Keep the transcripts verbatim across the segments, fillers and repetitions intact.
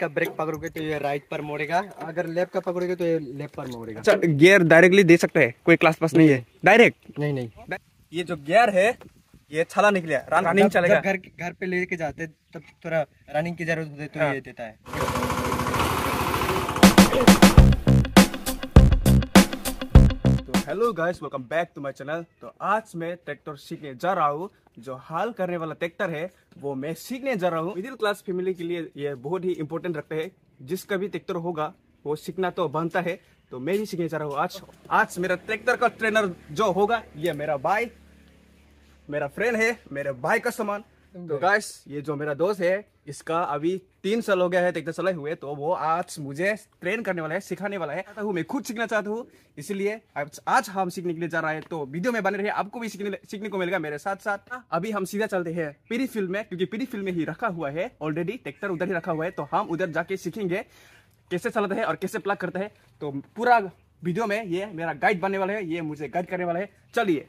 का ब्रेक पकड़ोगे तो ये राइट पर मोड़ेगा, अगर लेफ्ट का पकड़ोगे तो ये लेफ्ट पर मोड़ेगा। अच्छा, गियर डायरेक्टली दे सकते हैं, कोई क्लास पास नहीं है डायरेक्ट? नहीं नहीं, ये जो गियर है ये छला निकले, रनिंग चलेगा। घर घर पे लेके जाते तब थोड़ा रनिंग की जरूरत होती है तो हाँ। ये देता है। तो hello guys, welcome back to my channel. तो आज मैं ट्रैक्टर सीखने जा रहा हूँ। जो हाल करने वाला ट्रैक्टर है वो मैं सीखने जा रहा हूँ। मिडिल क्लास फैमिली के लिए ये बहुत ही इंपॉर्टेंट रखते हैं। जिसका भी ट्रैक्टर होगा वो सीखना तो बनता है, तो मैं ही सीखने जा रहा हूँ आज। आज मेरा ट्रैक्टर का ट्रेनर जो होगा ये मेरा भाई, मेरा फ्रेंड है, मेरे भाई का सामान। तो गाइस, ये जो मेरा दोस्त है इसका अभी तीन साल हो गया है ट्रैक्टर चलाए हुए, तो वो आज मुझे ट्रेन करने वाला है, सिखाने वाला है। चाहता हूँ मैं खुद सीखना चाहता हूँ, इसलिए आज हम सीखने के लिए जा रहे हैं। तो वीडियो में बने रहे, आपको भी सीखने सीखने को मिलेगा मेरे साथ साथ। अभी हम सीधा चलते हैं पीरी फील्ड में, क्योंकि पीरी फील्ड में ही रखा हुआ है ऑलरेडी, ट्रैक्टर उधर ही रखा हुआ है। तो हम उधर जाके सीखेंगे कैसे चलाते हैं और कैसे प्लग करते हैं। तो पूरा वीडियो में ये मेरा गाइड बनने वाला है, ये मुझे गाइड करने वाला है। चलिए,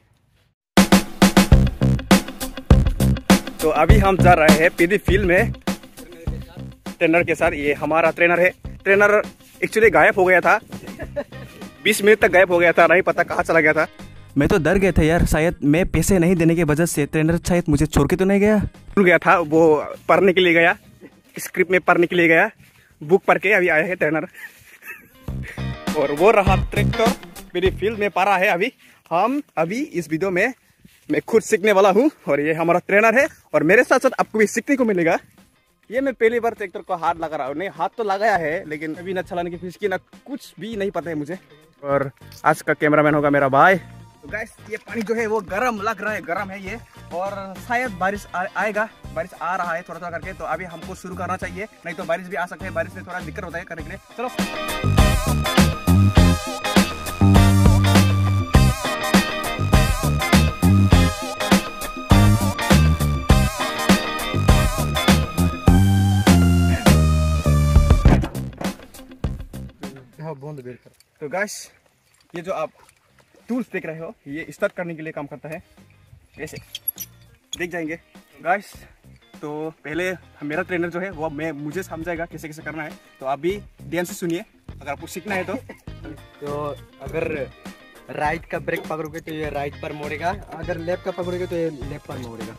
तो अभी हम जा रहे हैं पीडी फील्ड में ट्रेनर के साथ। ये हमारा ट्रेनर है। ट्रेनर एक्चुअली गायब हो गया था, बीस मिनट तक गायब हो गया था, नहीं पता कहाँ चला गया था। मैं तो डर गया था यार, शायद मैं पैसे नहीं देने की वजह से ट्रेनर शायद मुझे छोड़ के तो नहीं गया। भूल गया था, वो पढ़ने के लिए गया, स्क्रिप्ट में पढ़ने के लिए गया, बुक पढ़ के अभी आया है ट्रेनर। और वो रहा ट्रैक्टर पीडी फील्ड में पड़ा है। अभी हम अभी इस वीडियो में मैं खुद सीखने वाला हूँ और ये हमारा ट्रेनर है, और मेरे साथ साथ आपको भी सीखने को मिलेगा। ये मैं पहली बार ट्रैक्टर को हाथ लगा रहा हूँ। नहीं, हाथ तो लगाया है लेकिन अभी ना चलाने की फिसकी ना कुछ भी नहीं पता है मुझे। और आज का कैमरामैन होगा मेरा भाई। तो गाइस, ये पानी जो है वो गर्म लग रहा है, गर्म है ये, और शायद बारिश आ, आएगा। बारिश आ रहा है थोड़ा थोड़ा करके, तो अभी हमको शुरू करना चाहिए, नहीं तो बारिश भी आ सकती है। बारिश में थोड़ा दिक्कत होता है करने के लिए। चलो, तो गाइस, ये जो आप टूल्स देख रहे हो ये स्टार्ट करने के लिए काम करता है। ऐसे देख जाएंगे गाइस। तो पहले मेरा ट्रेनर जो है वो मैं मुझे समझाएगा कैसे कैसे करना है। तो आप भी ध्यान से सुनिए, अगर आपको सीखना है तो। तो अगर राइट का ब्रेक पकड़ोगे तो ये राइट पर मोड़ेगा, अगर लेफ्ट का पकड़ोगे तो ये लेफ्ट पर मोड़ेगा।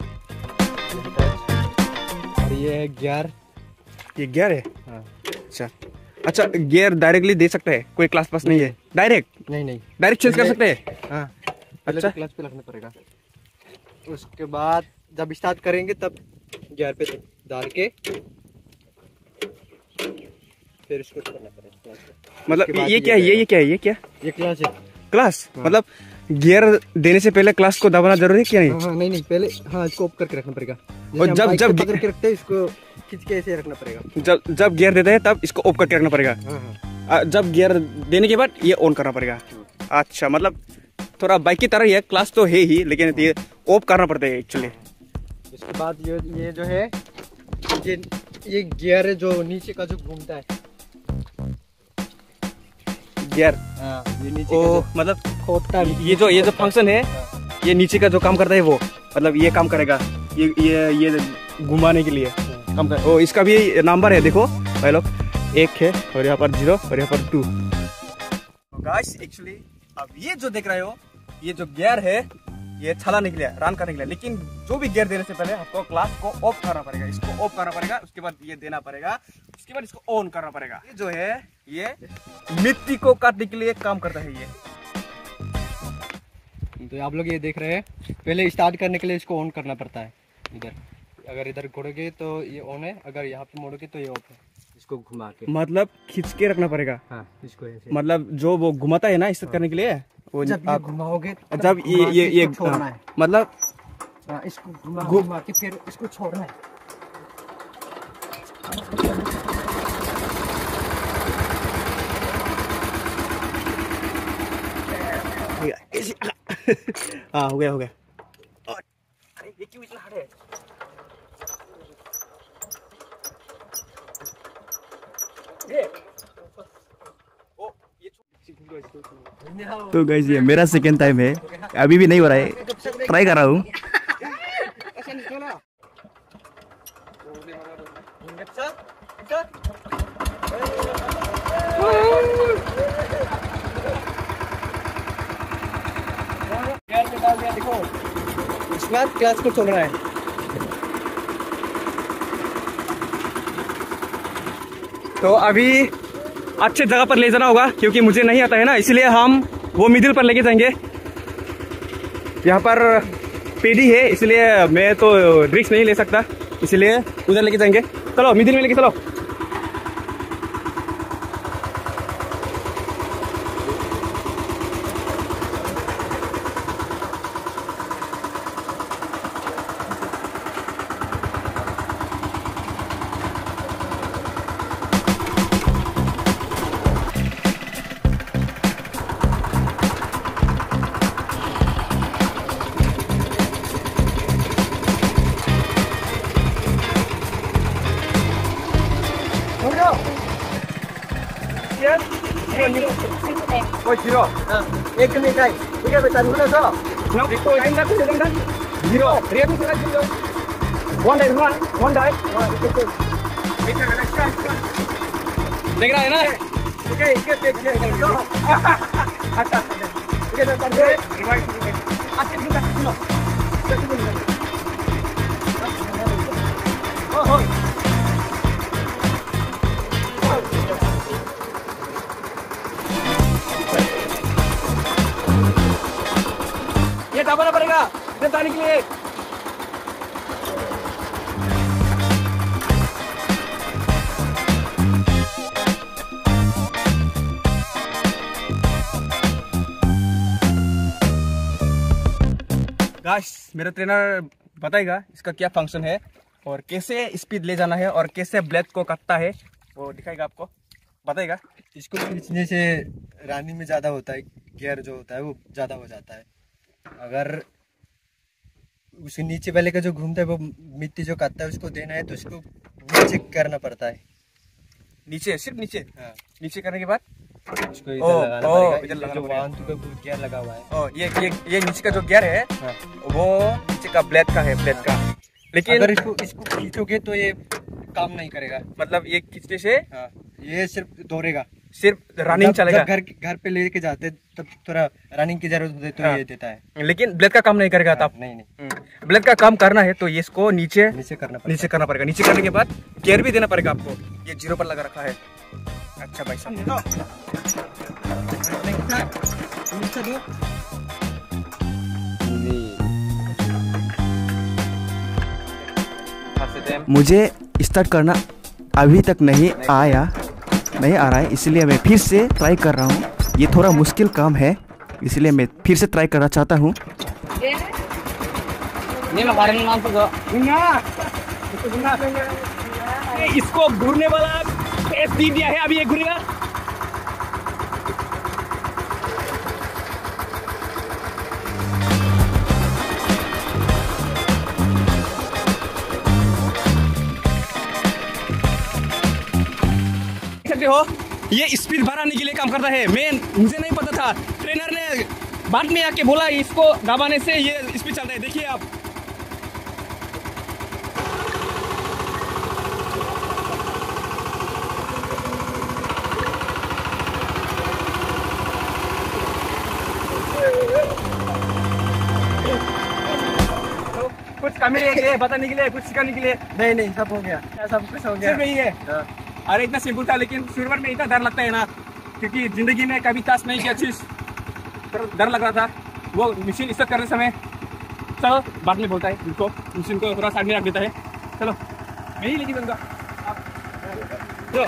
और ये है गियर। ये गियर है? हाँ। अच्छा अच्छा, गियर डायरेक्टली दे सकते हैं, कोई क्लास पास नहीं है डायरेक्ट? नहीं नहीं, डायरेक्ट चेंज कर सकते हैं। हाँ, अच्छा, क्लच पे रखना पड़ेगा। उसके बाद जब स्टार्ट करेंगे तब गियर पे डाल के फिर इसको करना पड़ेगा। मतलब ये क्या है? ये ये क्या है? ये क्या? ये क्लच है। क्लास? हाँ। मतलब गियर देने से पहले क्लास को दबाना जरूरी है क्या? नहीं, हाँ, नहीं नहीं, पहले हाँ इसको ऑफ करके रखना पड़ेगा। और जब जब पकड़ के रखते हैं इसको खींच के ऐसे रखना पड़ेगा। जब जब गियर देते हैं तब इसको ऑफ करके रखना पड़ेगा। हाँ हाँ। जब गियर देने के बाद ये ऑन करना पड़ेगा। अच्छा, मतलब थोड़ा बाइक की तरह ही है, क्लास तो है ही लेकिन ये ऑफ करना पड़ता है एक्चुअली। इसके बाद ये ये जो है ये ये गियर है जो नीचे का जो घूमता है गियर। हाँ, ये नीचे ओ, का मतलब खोदता है। ये जो ये जो फंक्शन है ये नीचे का जो काम करता है वो मतलब ये काम करेगा, ये ये ये घुमाने के लिए काम कर। ओ, इसका भी नंबर है, देखो भाई लोग, एक है और यहाँ पर जीरो और यहाँ पर टू। गाइस, एक्चुअली अब ये जो देख रहे हो ये जो गियर है ये छला निकले रन करने के लिए, लेकिन जो भी गियर देने से पहले आपको क्लास को ऑफ करना पड़ेगा। इसको ऑफ करना पड़ेगा, उसके बाद ये देना पड़ेगा, उसके बाद इसको ऑन करना पड़ेगा। ये जो है ये मिट्टी को काटने के लिए काम करता है ये। तो आप लोग ये देख रहे हैं, पहले स्टार्ट करने के लिए इसको ऑन करना पड़ता है। इधर अगर इधर घोड़ोगे तो ये ऑन है, अगर यहाँ पे मोड़ोगे तो ये ऑफ है। इसको घुमा के मतलब खींच के रखना पड़ेगा। हाँ, इसको ऐसे। मतलब जो वो घुमाता है ना स्टार्ट करने के लिए, वो जब ये घुमाओगे जब ये ये ये छोड़ना है, मतलब हाँ, इसको घुमा घुमा के फिर इसको छोड़ना है। हाँ, हो गया हो गया। अरे ये क्यों इतना हार्ड है? तो गाइस, ये मेरा सेकेंड टाइम है, अभी भी नहीं हो रहा है, ट्राई कर रहा हूँ। देखो इसके बाद क्लच को छोड़ रहा है। तो अभी अच्छे जगह पर ले जाना होगा क्योंकि मुझे नहीं आता है ना, इसलिए हम वो मिडिल पर लेके जाएंगे। यहाँ पर पेडी है इसलिए मैं तो रिस्क नहीं ले सकता, इसलिए उधर लेके जाएंगे। चलो मिडिल में लेके चलो। Ôi zero. À, एक मिनट है। ठीक है बेटा, रुको सो। No, itu yang dah, yang dah. Zero. Dia tu sudah zero. One die, one, one die. देख रहा है ना? ठीक है, इसके देख ले। अच्छा। ठीक है बेटा, रिवाइज करो। अच्छा ठीक है, सुनो। ओ हो। ये दबाना पड़ेगा जाने के लिए। गाइस मेरा ट्रेनर बताएगा इसका क्या फंक्शन है और कैसे स्पीड ले जाना है और कैसे ब्लेड को काटता है, वो दिखाएगा आपको, बताएगा। इसको खींचने से रनिंग में ज़्यादा होता है, गियर जो होता है वो ज़्यादा हो जाता है। अगर उसके नीचे वाले का जो घूमता है वो मिट्टी जो काटता है उसको देना है तो उसको नीचे करना पड़ता है। नीचे, सिर्फ नीचे। हाँ। नीचे करने के बाद इसको इधर ओ, लगाना ओ, पड़ेगा। इधर लगाना जो पड़ेगा। वाहन का गियर लगा हुआ है। ओ, ये ये ये नीचे का जो गियर है हाँ। वो नीचे का ब्लेड का है, ब्लेड का। लेकिन अगर इसको इसको खींचोगे तो ये काम नहीं करेगा। मतलब ये खींचने से हाँ, ये सिर्फ दौड़ेगा, सिर्फ रनिंग जब- चलेगा। जब घर घर पे लेके जाते तब थोड़ा रनिंग की जरूरत होती है तो हाँ। ये देता है। लेकिन ब्लेड का काम नहीं करेगा हाँ, तब। नहीं नहीं ब्लेड का काम करना है तो ये इसको नीचे नीचे करना पड़ता नीचे करना पड़ेगा। नीचे करने के बाद गियर भी देना पड़ेगा आपको। ये जीरो पर लगा रखा है। अच्छा भाई साहब, मुझे स्टार्ट करना अभी तक नहीं आया नहीं आ रहा है, इसलिए मैं फिर से ट्राई कर रहा हूँ। ये थोड़ा मुश्किल काम है इसलिए मैं फिर से ट्राई करना चाहता हूँ। इसको घूरने वाला दी दिया है, अभी ये घूरेगा। सकते हो ये स्पीड बढ़ाने के लिए काम करता है। मैं मुझे नहीं पता था, ट्रेनर ने बाद में आके बोला इसको दबाने से ये स्पीड चलता है। देखिए आप, कुछ कमी के लिए बताने के लिए, कुछ सिखाने के लिए नहीं नहीं सब हो गया, सब कुछ हो गया। सिर्फ यही है। अरे इतना सिंपल था, लेकिन शुरुआत में इतना डर लगता है ना, क्योंकि जिंदगी में कभी टास्क नहीं किया चीज, डर लग रहा था वो मशीन स्टार्ट करने समय। चलो बाद में बोलता है, उसको मशीन को थोड़ा साइड में रख देता है। चलो मैं ही लेके जाऊंगा। चलो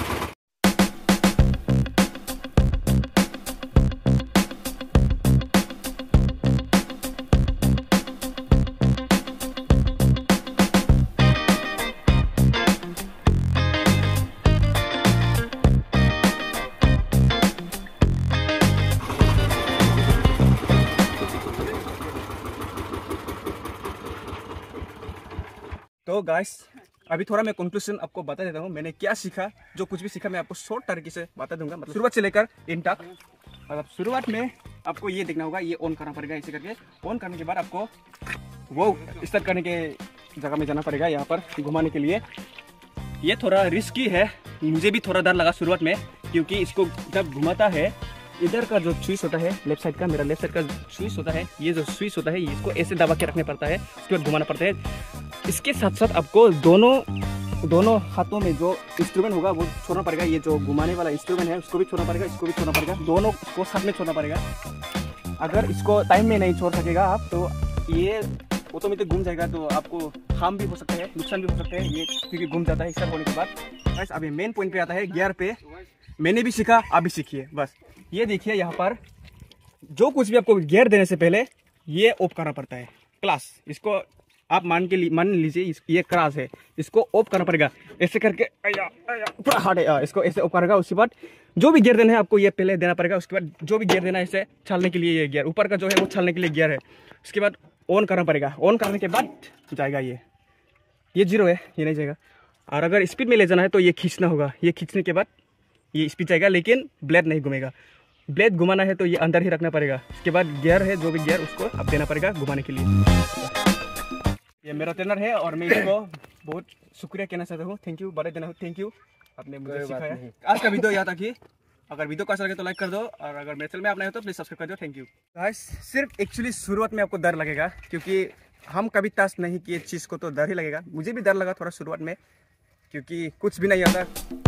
तो गाइस अभी थोड़ा मैं कंक्लूजन आपको बता देता हूँ। मैंने क्या सीखा, जो कुछ भी सीखा मैं आपको शॉर्ट तरीके से बता दूंगा, मतलब शुरुआत से लेकर एंड तक। मतलब शुरुआत में आपको ये देखना होगा, ये ऑन करना पड़ेगा ऐसे करके। ऑन करने के बाद आपको वो स्टार्ट करने के जगह में जाना पड़ेगा, यहाँ पर घुमाने के लिए। ये थोड़ा रिस्की है, मुझे भी थोड़ा डर लगा शुरुआत में, क्योंकि इसको जब घुमाता है इधर का जो स्विच होता है लेफ्ट साइड का, मेरा लेफ्ट साइड का स्विच होता है, ये जो स्विच होता है इसको ऐसे दबा के रखने पड़ता है, उसके बाद घुमाना पड़ता है। इसके साथ साथ आपको दोनों दोनों हाथों में जो इंस्ट्रूमेंट होगा वो छोड़ना पड़ेगा। ये जो घुमाने वाला इंस्ट्रूमेंट है उसको भी छोड़ना पड़ेगा, इसको भी छोड़ना पड़ेगा, दोनों को साथ में छोड़ना पड़ेगा। अगर इसको टाइम में नहीं छोड़ सकेगा आप तो ये ऑटोमेटिक घूम जाएगा, तो आपको हार्म भी हो सकता है, नुकसान भी हो सकता है ये, क्योंकि घूम जाता है स्टार्ट होने के बाद। बस अभी मेन पॉइंट पे आता है गियर पे। मैंने भी सीखा, आप भी सीखिए। बस ये देखिए यहाँ पर जो कुछ भी आपको गियर देने से पहले ये ऑफ करना पड़ता है। क्लास इसको आप मान के मान लीजिए ये क्लास है, इसको ऑफ करना पड़ेगा ऐसे करके, आया, आया, पूरा हार्ड है, इसको ऐसे ऑफ करेगा। उसके बाद जो भी गियर देना है आपको ये पहले देना पड़ेगा। उसके बाद जो भी गियर देना है इसे छालने के लिए ये गियर ऊपर का जो है वो छालने के लिए गियर है। उसके बाद ऑन करना पड़ेगा, ऑन करने के बाद जाएगा ये ये जीरो है, ये नहीं जाएगा। और अगर स्पीड में ले जाना है तो ये खींचना होगा, ये खींचने के बाद ये स्पीड जाएगा, लेकिन ब्लेड नहीं घूमेगा। ब्लेड घुमाना है तो ये अंदर ही रखना पड़ेगा। उसके बाद गियर है, जो भी गियर उसको अब देना पड़ेगा घुमाने के लिए। ये मेरा ट्रेनर है और मैं इसको बहुत शुक्रिया कहना चाहता हूँ, थैंक यू, बड़े देना हूँ, थैंक यू, आपने मुझे सिखाया। आज का वीडियो यहाँ तक ही। अगर वीडियो को अच्छा लगे तो लाइक कर दो, और अगर मेरे चैनल में आप नए हो तो प्लीज सब्सक्राइब कर दो। Thank you guys. सिर्फ एक्चुअली शुरुआत में आपको डर लगेगा, क्योंकि हम कभी टच नहीं किए चीज़ को, तो डर ही लगेगा। मुझे भी डर लगा थोड़ा शुरुआत में, क्योंकि कुछ भी नहीं आता।